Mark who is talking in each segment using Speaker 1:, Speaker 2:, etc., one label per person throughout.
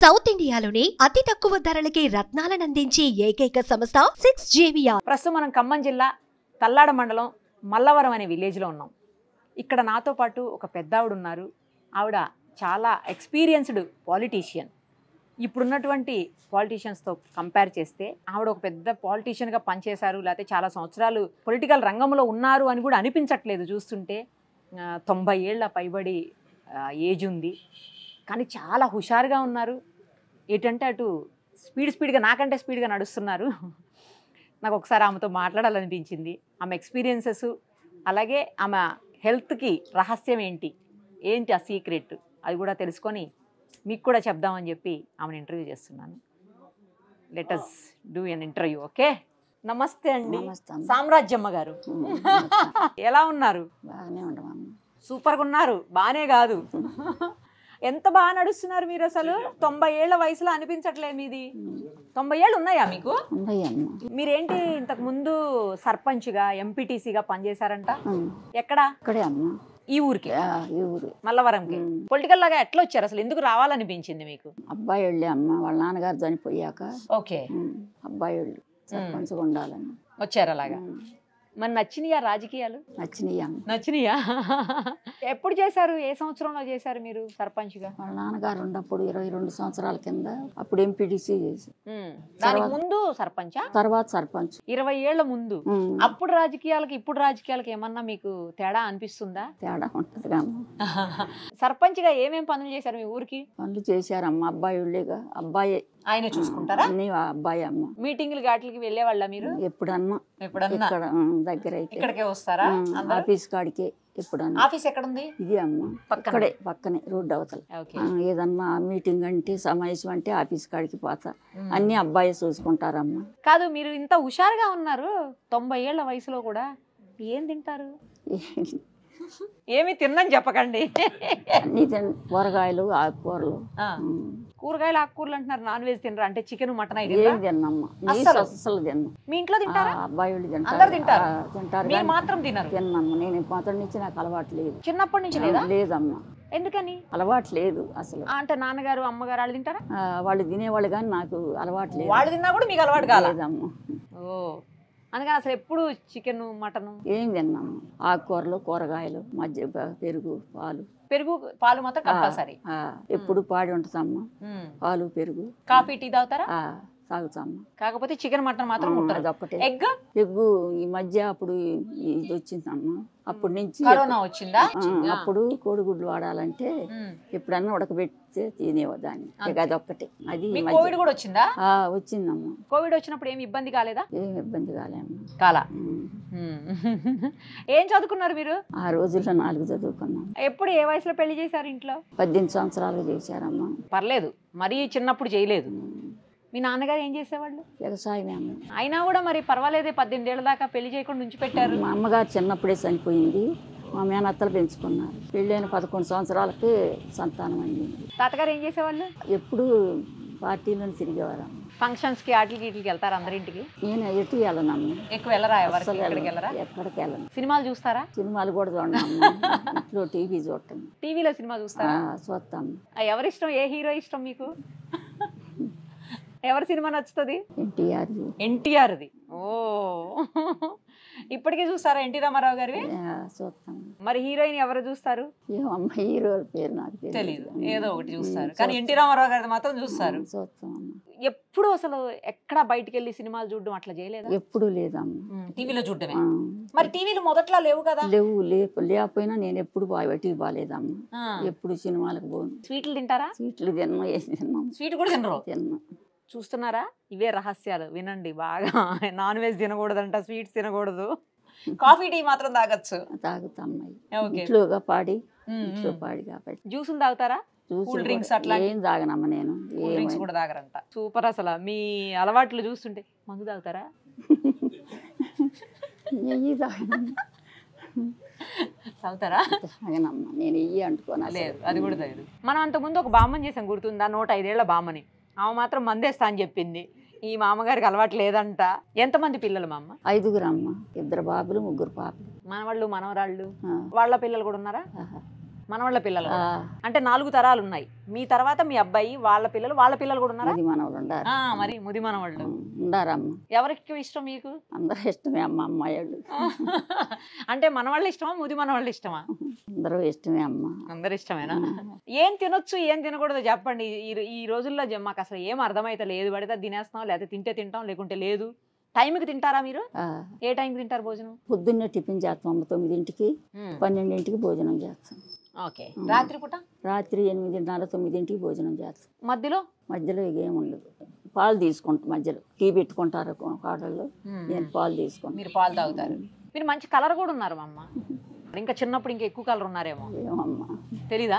Speaker 1: South ఇండియాలోనే అతి తక్కువ ధరలకి రత్నాలను అందించే ఏకైక సంస్థ 6JVR.
Speaker 2: ప్రస్తుతం మనం ఖమ్మం జిల్లా తల్లాడ మండలం మల్లవరం అనే విలేజ్లో ఉన్నాం. ఇక్కడ నాతో పాటు ఒక పెద్ద ఆవిడ ఉన్నారు. ఆవిడ చాలా ఎక్స్పీరియన్స్డ్ పాలిటీషియన్. ఇప్పుడున్నటువంటి పాలిటీషియన్స్తో కంపేర్ చేస్తే ఆవిడ ఒక పెద్ద పాలిటీషియన్గా పనిచేశారు, లేకపోతే చాలా సంవత్సరాలు పొలిటికల్ రంగంలో ఉన్నారు అని కూడా అనిపించట్లేదు. చూస్తుంటే 90 ఏళ్ల పైబడి ఏజ్ ఉంది, కానీ చాలా హుషారుగా ఉన్నారు. ఏంటంటే అటు స్పీడ్గా నాకంటే స్పీడ్గా నడుస్తున్నారు. నాకు ఒకసారి ఆమెతో మాట్లాడాలనిపించింది. ఆమె ఎక్స్పీరియన్సెస్, అలాగే ఆమె హెల్త్కి రహస్యం ఏంటి ఆ సీక్రెట్, అది కూడా తెలుసుకొని మీకు కూడా చెప్దామని చెప్పి ఆమెను ఇంటర్వ్యూ చేస్తున్నాను. Let us do an interview. Okay, నమస్తే అండి. సామ్రాజ్యమ్మ గారు, ఎలా ఉన్నారు? సూపర్గా ఉన్నారు. బాగానే కాదు, ఎంత బాగా నడుస్తున్నారు మీరు. అసలు 90 ఏళ్ల వయసులో అనిపించట్లేదు మీది. 90 ఏళ్ళు ఉన్నాయా మీకు? మీరేంటి ఇంతకు ముందు సర్పంచ్గా, ఎంపీటీసీగా పనిచేశారంట. ఎక్కడ? ఈ ఊరికి, మల్లవరంకి. పొలిటికల్ లాగా ఎట్లా వచ్చారు అసలు? ఎందుకు రావాలనిపించింది మీకు?
Speaker 3: అబ్బాయి వెళ్ళి అమ్మ వాళ్ళ నాన్నగారు చనిపోయాక
Speaker 2: ఓకే,
Speaker 3: అబ్బాయి వాళ్ళు సర్పంచ్గా ఉండాలని
Speaker 2: వచ్చారు. అలాగా మరి నచ్చినాయా రాజకీయాలు? నచ్చినాయా? ఎప్పుడు చేశారు? ఏ సంవత్సరంలో చేశారు మీరు సర్పంచ్గా?
Speaker 3: వాళ్ళ నాన్నగారు ఉన్నప్పుడు 22 సంవత్సరాల కింద అప్పుడు ఎంపీటీసీ చేసి,
Speaker 2: దానికి ముందు సర్పంచ్,
Speaker 3: తర్వాత సర్పంచ్.
Speaker 2: 20 ఏళ్ల ముందు. అప్పుడు రాజకీయాలకి ఇప్పుడు రాజకీయాలకి ఏమన్నా మీకు తేడా అనిపిస్తుందా?
Speaker 3: తేడా ఉంటది.
Speaker 2: సర్పంచ్ గా ఏమేం పనులు చేశారు మీ ఊరికి?
Speaker 3: పనులు చేశారమ్మ. అబ్బాయి వాళ్ళేగా, అబ్బాయి
Speaker 2: ఆయన చూసుకుంటారా?
Speaker 3: అబ్బాయి అమ్మ.
Speaker 2: మీటింగ్లు గాట్లకి వెళ్ళేవాళ్ళ మీరు?
Speaker 3: ఎప్పుడన్నా ఇక్కడ దగ్గర అయితే
Speaker 2: ఇక్కడికే వస్తారా?
Speaker 3: ఆఫీస్ కాడికే. ఎప్పుడన్నా.
Speaker 2: ఆఫీస్ ఎక్కడుంది?
Speaker 3: ఇది అమ్మ పక్కనే రోడ్డు అవతల. ఏదన్నా మీటింగ్ అంటే, సమావేశం అంటే ఆఫీస్ కాడికి పోతా. అన్ని అబ్బాయి చూసుకుంటారమ్మ.
Speaker 2: కాదు, మీరు ఇంత హుషారుగా ఉన్నారు 90 ఏళ్ల వయసులో కూడా, ఏం తింటారు? ఏమి తిన్నని చెప్పకండి.
Speaker 3: అన్ని కూరగాయలు, ఆకుకూరలు.
Speaker 2: కూరగాయలు, ఆకుకూరలు అంటున్నారు. నాన్ వెజ్ తినరా? అంటే చికెన్, మటన్
Speaker 3: ఏం తిన్నమ్మా? అసలు తిన్నా.
Speaker 2: మీ ఇంట్లో తింటారా?
Speaker 3: అబ్బాయి వాళ్ళు
Speaker 2: తింటారు, మీరు మాత్రం తినరు?
Speaker 3: తిన్నమ్మా. నేను మొదటి నుంచి నాకు అలవాటు లేదు.
Speaker 2: చిన్నప్పటి నుంచి లేదా?
Speaker 3: లేదమ్మా.
Speaker 2: ఎందుకని?
Speaker 3: అలవాటు లేదు అసలు.
Speaker 2: అంటే నాన్నగారు, అమ్మగారు వాళ్ళు తింటారా?
Speaker 3: వాళ్ళు తినేవాళ్ళు, కానీ నాకు అలవాటు లేదు.
Speaker 2: వాళ్ళు తిన్నా కూడా మీకు అలవాటు కాలేదమ్మా? ఓ, అందుకని అసలు ఎప్పుడు చికెన్, మటన్
Speaker 3: ఏం తిన్నాము? ఆకుకూరలు, కూరగాయలు, మధ్య పెరుగు,
Speaker 2: పాలు మాత్రం కంపల్సరీ.
Speaker 3: ఎప్పుడు పాడి ఉంటుందమ్మా. పాలు, పెరుగు.
Speaker 2: కాఫీ, టీ తాగుతారా?
Speaker 3: తాగుతామ్మా.
Speaker 2: కాకపోతే చికెన్, మటన్ మాత్రం ఉంటుంది.
Speaker 3: ఒక్కటే.
Speaker 2: ఎగ్గు
Speaker 3: ఈ మధ్య అప్పుడు ఇది వచ్చిందమ్మా. అప్పటి నుంచి
Speaker 2: కరోనా వచ్చిందా?
Speaker 3: అప్పుడు కోడిగుడ్లు వాడాలంటే ఎప్పుడన్నా ఉడకబెడితే తినేదాన్ని. అదొక్కటే. అది
Speaker 2: కోవిడ్ కూడా వచ్చిందా?
Speaker 3: వచ్చిందమ్మా.
Speaker 2: కోవిడ్ వచ్చినప్పుడు ఏమి ఇబ్బంది కాలేదా?
Speaker 3: ఏం ఇబ్బంది కాలేమ్మా.
Speaker 2: కాలా? ఏం చదువుకున్నారు మీరు?
Speaker 3: ఆ రోజుల్లో 4 చదువుకున్నాం.
Speaker 2: ఎప్పుడు, ఏ వయసులో పెళ్లి చేశారు ఇంట్లో?
Speaker 3: 18 సంవత్సరాలు చేశారమ్మా.
Speaker 2: పర్లేదు, మరీ చిన్నప్పుడు చేయలేదు. మీ నాన్నగారు ఏం చేసేవాళ్ళు?
Speaker 3: వ్యవసాయమే అమ్మ.
Speaker 2: అయినా కూడా మరి పర్వాలేదే, 18 ఏళ్ల దాకా పెళ్లి చేయకుండా ఉంచి పెట్టారు.
Speaker 3: మా అమ్మగారు చిన్నప్పుడే చనిపోయింది. మా మేనత్తలు పెంచుకున్నారు. పెళ్ళైన 11 సంవత్సరాలకి సంతానం అయింది.
Speaker 2: తాతగారు ఏం చేసేవాళ్ళు?
Speaker 3: ఎప్పుడు పార్టీలను తిరిగేవారు.
Speaker 2: ఫంక్షన్స్కి, ఆటలకి వెళ్తారు అందరింటికి?
Speaker 3: నేను ఎటు వెళ్ళనమ్మా.
Speaker 2: ఎక్కువ వెళ్ళరా?
Speaker 3: ఎక్కడికి వెళ్ళను.
Speaker 2: సినిమాలు చూస్తారా?
Speaker 3: సినిమాలు కూడా చూడమ్మా. ఇంట్లో టీవీ చూడటం.
Speaker 2: టీవీలో సినిమా చూస్తారా?
Speaker 3: చూస్తాము.
Speaker 2: ఎవరిష్టం? ఏ హీరో ఇష్టం మీకు? ఎవరి సినిమా నచ్చుతుంది? ఎన్టీఆర్ది. ఓ, ఇప్పటికీ చూస్తారా ఎన్టీ రామారావు గారి?
Speaker 3: చూస్తాం.
Speaker 2: మరి హీరోయిన్ ఎవరు చూస్తారు?
Speaker 3: హీరో పేరు నాకు
Speaker 2: తెలియదు, ఏదో ఒకటి చూస్తారు. కానీ ఎన్టీ రామారావు గారి మాత్రం చూస్తారు. ఎప్పుడు అసలు ఎక్కడ బయటికి వెళ్ళి సినిమాలు చూడడం అట్లా చేయలేదు?
Speaker 3: ఎప్పుడు లేదమ్మా.
Speaker 2: టీవీలో చూడటమే. మరి టీవీలు మొదట్లో లేవు కదా?
Speaker 3: లేకపోయినా నేను ఎప్పుడు బయటికి బాగాలేదమ్మా. ఎప్పుడు సినిమాలకు పోను.
Speaker 2: స్వీట్లు తింటారా?
Speaker 3: స్వీట్లు తిన్నాం. ఏం తిన్నాం?
Speaker 2: స్వీట్ కూడా తినరు?
Speaker 3: తిన్నాం.
Speaker 2: చూస్తున్నారా? ఇవే రహస్యాలు, వినండి బాగా. నాన్ వెజ్ తినకూడదంట, స్వీట్స్ తినకూడదు, కాఫీ, టీ మాత్రం తాగొచ్చు.
Speaker 3: తాగుతామ్మాయి. ఇంట్లోగా పాడి కాబట్టి.
Speaker 2: జ్యూసులు తాగుతారా? కూల్ డ్రింక్స్ అట్లా
Speaker 3: ఏం తాగనమ్మా. నేను
Speaker 2: కూల్ డ్రింక్స్ కూడా తాగరంట. సూపర్. అసలు మీ అలవాట్లు చూస్తుంటే. మందు తాగుతారా? తాగుతారా?
Speaker 3: తాగనమ్మా. నేను ఇయ్యి అంటుకోనా?
Speaker 2: లేదు, అది కూడా తాగదు. మనం అంతకుముందు ఒక బామ్మని చేసాం, గుర్తుందా? 105 ఏళ్ల బామ్మని. ఆమె మాత్రం మందేస్తా అని చెప్పింది. ఈ మామగారికి అలవాటు లేదంట. ఎంతమంది పిల్లలు మా అమ్మ?
Speaker 3: 5గురు అమ్మ. 2 బాబులు, 3 పాపలు.
Speaker 2: మనవాళ్ళు, మనవరాళ్ళు, వాళ్ళ పిల్లలు కూడా ఉన్నారా? మనవాళ్ళ పిల్లలు
Speaker 3: ఆ,
Speaker 2: అంటే 4 తరాలు ఉన్నాయి. మీ తర్వాత మీ అబ్బాయి వాళ్ళ పిల్లలు కూడా ఉన్నారా?
Speaker 3: ఇది మనవాళ్ళు ఉండారు.
Speaker 2: మరి ముది మనవాళ్ళు
Speaker 3: ఉండారమ్మ.
Speaker 2: ఎవరికి ఇష్టం మీకు?
Speaker 3: అందరూ ఇష్టమే అమ్మ, అమ్మాయి వాళ్ళు
Speaker 2: అంటే మనవాళ్ళు ఇష్టమా, ముది మనవాళ్ళు ఇష్టమా?
Speaker 3: అందరూ ఇష్టమే అమ్మ.
Speaker 2: అందరు ఇష్టమేనా? ఏం తినొచ్చు ఏం తినకూడదు చెప్పండి. ఈ రోజుల్లో మాకు అసలు ఏం అర్థమైతే లేదు. పడితే తినేస్తాం, లేకపోతే తింటే తింటాం, లేకుంటే లేదు. టైంకి తింటారా మీరు? ఏ టైంకి తింటారు భోజనం?
Speaker 3: పొద్దున్నే టిఫిన్ చేస్తాం అమ్మ, 9కి 12కి భోజనం చేస్తాం.
Speaker 2: ఓకే. రాత్రి పూట?
Speaker 3: రాత్రి 8:30 9కి భోజనం చేస్తాం.
Speaker 2: మధ్యలో
Speaker 3: ఏం ఉండదు. పాలు తీసుకుంటాం, మధ్యలో టీ పెట్టుకుంటారు కాడల్లో, నేను పాలు తీసుకుంటాను.
Speaker 2: మీరు పాలు తాగుతారు. మీరు మంచి కలర్ కూడా ఉన్నారు అమ్మ. ఇంకా చిన్నప్పుడు ఇంకా ఎక్కువ కలర్ ఉన్నారేమో.
Speaker 3: ఏమమ్మా
Speaker 2: తెలీదా?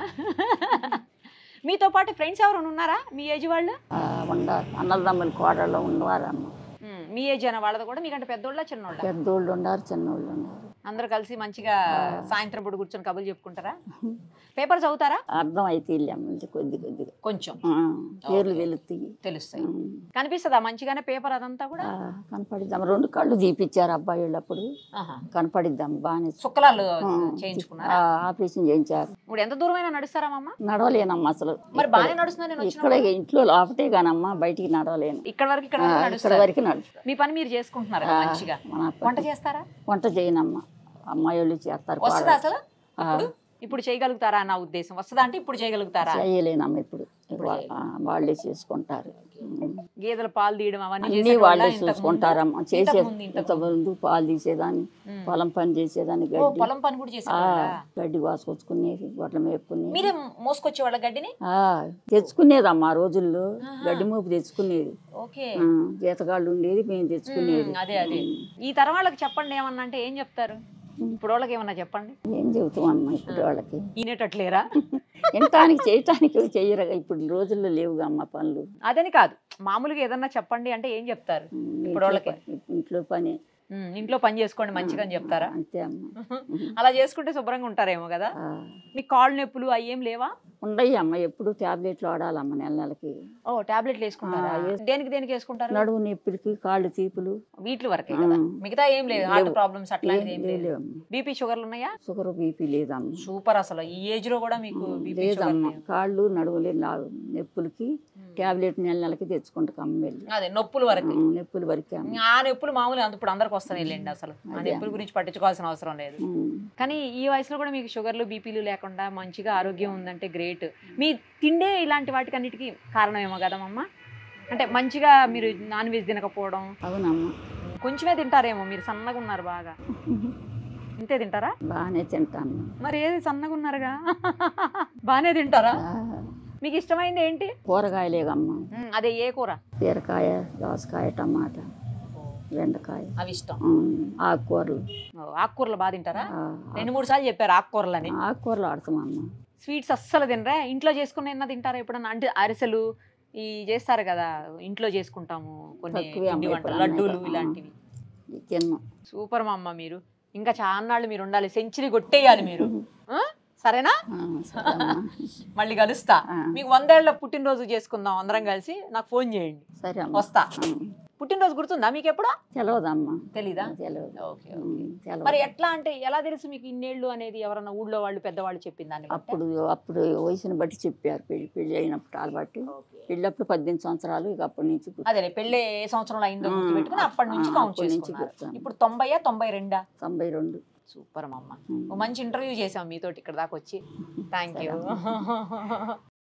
Speaker 2: మీతో పాటు ఫ్రెండ్స్ ఎవరైనా ఉన్నారా మీ ఏజ్ వాళ్ళు?
Speaker 3: ఉండారు, అన్నదమ్ములు కోడళ్ళు ఉన్నవారమ్మ.
Speaker 2: మీ ఏజ్ అయిన వాళ్ళది కూడా మీకంటే పెద్దోళ్ళ చిన్నోళ్ళ?
Speaker 3: పెద్దోళ్ళు ఉన్నారు, చిన్నోళ్ళు ఉన్నారు.
Speaker 2: అందరు కలిసి మంచిగా సాయంత్రం పూట కూర్చొని కబుర్లు చెప్పుకుంటారా? పేపర్ చదువుతారా?
Speaker 3: అర్థం అయితే కొద్ది కొద్దిగా
Speaker 2: కొంచెం
Speaker 3: పేర్లు
Speaker 2: తెలుస్తాయి. కనిపిస్తుందా మంచిగానే పేపర్ అదంతా కూడా?
Speaker 3: కనపడిద్దాం. 2 కళ్ళు తీపిచ్చారు అబ్బాయి వాళ్ళు అప్పుడు, కనపడిద్దాం బాగానే.
Speaker 2: శుక్లాలు చేయించుకున్నారా?
Speaker 3: ఆపరేషన్ చేయించారు.
Speaker 2: ఇప్పుడు ఎంత దూరమైనా నడుస్తారా అమ్మ?
Speaker 3: నడవలేనమ్మా అసలు.
Speaker 2: మరి బాగానే నడుస్తున్నా.
Speaker 3: ఇక్కడ ఇంట్లో లోపటే కానమ్మా, బయటికి నడవలేను.
Speaker 2: ఇక్కడ వరకు
Speaker 3: నడుస్తా.
Speaker 2: మీ పని మీరు చేసుకుంటున్నారు మంచిగా. వంట చేస్తారా?
Speaker 3: వంట చేయనమ్మా, అమ్మాయి వాళ్ళు చేస్తారు.
Speaker 2: వస్తుందా అసలు? ఇప్పుడు చేయగలుగుతారా నా ఉద్దేశం. వస్తుందా అంటే ఇప్పుడు చేయగలుగుతారా?
Speaker 3: చేయలేనమ్మా, ఇప్పుడు వాళ్ళే చేసుకుంటారు.
Speaker 2: గేదెల పాలు తీయడం
Speaker 3: అవన్నీ వాళ్ళే చూసుకుంటారమ్మా. ముందు పాలు తీసేదాన్ని, పొలం పని చేసేదాన్ని,
Speaker 2: పొలం పని కూడా
Speaker 3: గడ్డి వాసుకొచ్చుకునేది, గొడ్ల మేపుకునేది.
Speaker 2: మీరే మోసుకొచ్చే వాళ్ళ గడ్డిని?
Speaker 3: తెచ్చుకునేదమ్మా ఆ రోజుల్లో, గడ్డి మోపు తెచ్చుకునేది.
Speaker 2: ఓకే.
Speaker 3: జీతగాళ్ళు ఉండేది, మేము తెచ్చుకునేది.
Speaker 2: అదే ఈ తరం వాళ్ళకి చెప్పండి ఏమన్నా అంటే ఏం చెప్తారు? ఇప్పుడు వాళ్ళకి ఏమన్నా చెప్పండి.
Speaker 3: ఏం చెబుతామమ్మా ఇప్పుడు వాళ్ళకి?
Speaker 2: ఈనేటట్లేరా?
Speaker 3: వినటానికి చేయటానికి చెయ్యరు. ఇప్పుడు రోజుల్లో లేవుగా అమ్మ పనులు.
Speaker 2: అదని కాదు, మామూలుగా ఏదన్నా చెప్పండి అంటే ఏం చెప్తారు? ఇప్పుడు వాళ్ళకి ఇంట్లో పని చేసుకోండి మంచిగా అని చెప్తారా?
Speaker 3: అంతే అమ్మ.
Speaker 2: అలా చేసుకుంటే శుభ్రంగా ఉంటారేమో కదా. మీ కాళ్ళు నొప్పులు అవి ఏం లేవా?
Speaker 3: ఉండయి అమ్మ, ఎప్పుడు టాబ్లెట్లు వాడాలమ్మ నెలకి.
Speaker 2: టాబ్లెట్లు వేసుకుంటారా? దేనికి వేసుకుంటారు?
Speaker 3: నడువు నొప్పులకి, కాళ్ళు తీపులు,
Speaker 2: వీటి వరకే కదా, మిగతా ఏం లేదు. హార్ట్ ప్రాబ్లమ్స్ అట్లాంటిది ఏం లేదు. బీపీ షుగర్లు ఉన్నాయా?
Speaker 3: షుగర్ బీపీ లేదమ్మ.
Speaker 2: సూపర్. అసలు ఈ ఏజ్ లో కూడా మీకు
Speaker 3: లేదమ్మా. కాళ్ళు నడువులే నొప్పులకి టాబ్లెట్ నెలకి తెచ్చుకుంటాం అమ్మ.
Speaker 2: అదే నొప్పుల వరకు.
Speaker 3: నొప్పుల వరకే.
Speaker 2: ఆ నొప్పులు మామూలు ఇప్పుడు అందరికి వస్తాయి లేండి. అసలు ఆ నొప్పుల గురించి పట్టించుకోవాల్సిన అవసరం లేదు. కానీ ఈ వయసులో కూడా మీకు షుగర్లు బీపీలు లేకుండా మంచిగా ఆరోగ్యం ఉందంటే గ్రేట్. మీ తిండే ఇలాంటి వాటికి అన్నిటికీ కారణమేమో కదమ్మా. అంటే మంచిగా మీరు నాన్ వెజ్ తినకపోవడం.
Speaker 3: అవునమ్మా.
Speaker 2: కొంచెమే తింటారేమో, మీరు సన్నగా ఉన్నారు బాగా. ఇంతే తింటారా?
Speaker 3: బాగానే తింటాను.
Speaker 2: మరి ఏది సన్నగా ఉన్నారుగా, బాగానే తింటారా? మీకు ఇష్టమైంది ఏంటి?
Speaker 3: కూరగాయలేగమ్మా.
Speaker 2: అదే ఏ కూర?
Speaker 3: బీరకాయ, దోసకాయ, టమాటా, బెండకాయ
Speaker 2: అవి ఇష్టం.
Speaker 3: ఆకుకూరలు.
Speaker 2: ఆకుకూరలు బాగా తింటారా? 2-3 సార్లు చెప్పారు ఆకుకూరలని.
Speaker 3: ఆకుకూరలు ఆడతామమ్మా.
Speaker 2: స్వీట్స్ అస్సలు తినరా? ఇంట్లో చేసుకున్న ఏమన్నా తింటారా ఎప్పుడన్నా? అంటే అరిసెలు ఈ చేస్తారు కదా, ఇంట్లో చేసుకుంటాము కొన్ని వంటలు, లడ్డూలు ఇలాంటివి
Speaker 3: తిన్నాం.
Speaker 2: సూపర్ మా అమ్మ. మీరు ఇంకా చాన్నాళ్ళు మీరు ఉండాలి, సెంచరీ కొట్టేయాలి మీరు. సరేనా? మళ్ళీ కలుస్తా. మీకు 100 ఏళ్ల పుట్టినరోజు చేసుకుందాం అందరం కలిసి. నాకు ఫోన్ చేయండి.
Speaker 3: సరే
Speaker 2: వస్తా. పుట్టినరోజు గుర్తుందా మీకు? ఎప్పుడా?
Speaker 3: తెలవదమ్మా.
Speaker 2: తెలీదా?
Speaker 3: ఓకే.
Speaker 2: మరి ఎట్లా అంటే ఎలా తెలుసు మీకు ఇన్నేళ్ళు అనేది? ఎవరన్నా ఊళ్ళో వాళ్ళు పెద్దవాళ్ళు చెప్పిందాన్ని?
Speaker 3: అప్పుడు వయసుని బట్టి చెప్పారు. పెళ్లి అయినప్పుడు బట్టి. పెళ్ళప్పుడు 18 సంవత్సరాలు. ఇక అప్పటి నుంచి
Speaker 2: అదే పెళ్ళి ఏ సంవత్సరంలో అయిందో పెట్టుకుని అప్పటి నుంచి కౌంట్ చేసుకున్నారు. ఇప్పుడు 90 92?
Speaker 3: 92.
Speaker 2: సూపర్ అమ్మ. మంచి ఇంటర్వ్యూ చేసాం మీతోటి ఇక్కడ దాకా వచ్చి. Thank you.